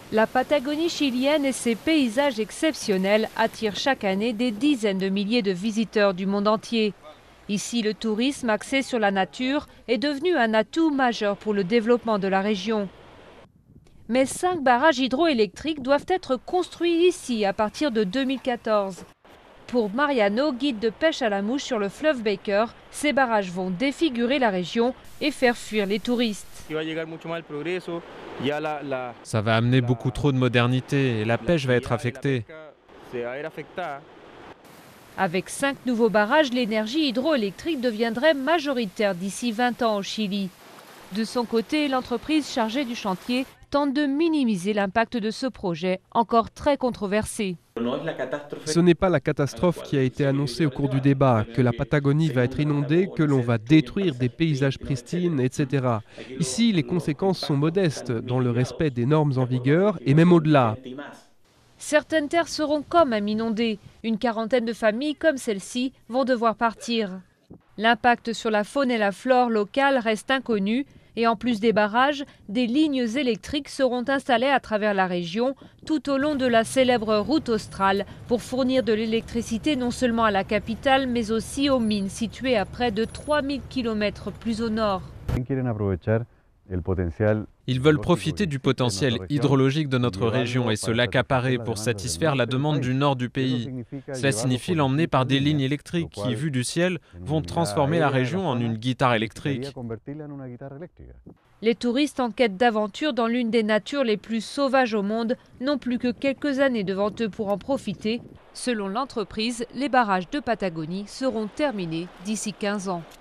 La Patagonie chilienne et ses paysages exceptionnels attirent chaque année des dizaines de milliers de visiteurs du monde entier. Ici, le tourisme axé sur la nature est devenu un atout majeur pour le développement de la région. Mais 5 barrages hydroélectriques doivent être construits ici à partir de 2014. Pour Mariano, guide de pêche à la mouche sur le fleuve Baker, ces barrages vont défigurer la région et faire fuir les touristes. Ça va amener beaucoup trop de modernité et la pêche va être affectée. Avec 5 nouveaux barrages, l'énergie hydroélectrique deviendrait majoritaire d'ici 20 ans au Chili. De son côté, l'entreprise chargée du chantier tente de minimiser l'impact de ce projet, encore très controversé. Ce n'est pas la catastrophe qui a été annoncée au cours du débat, que la Patagonie va être inondée, que l'on va détruire des paysages pristines, etc. Ici, les conséquences sont modestes, dans le respect des normes en vigueur et même au-delà. Certaines terres seront quand même inondées. Une quarantaine de familles comme celle-ci vont devoir partir. L'impact sur la faune et la flore locale reste inconnu. Et en plus des barrages, des lignes électriques seront installées à travers la région, tout au long de la célèbre route australe, pour fournir de l'électricité non seulement à la capitale, mais aussi aux mines situées à près de 3000 km plus au nord. Ils veulent profiter du potentiel hydrologique de notre région et se l'accaparer pour satisfaire la demande du nord du pays. Cela signifie l'emmener par des lignes électriques qui, vues du ciel, vont transformer la région en une guitare électrique. Les touristes en quête d'aventure dans l'une des natures les plus sauvages au monde n'ont plus que quelques années devant eux pour en profiter. Selon l'entreprise, les barrages de Patagonie seront terminés d'ici 15 ans.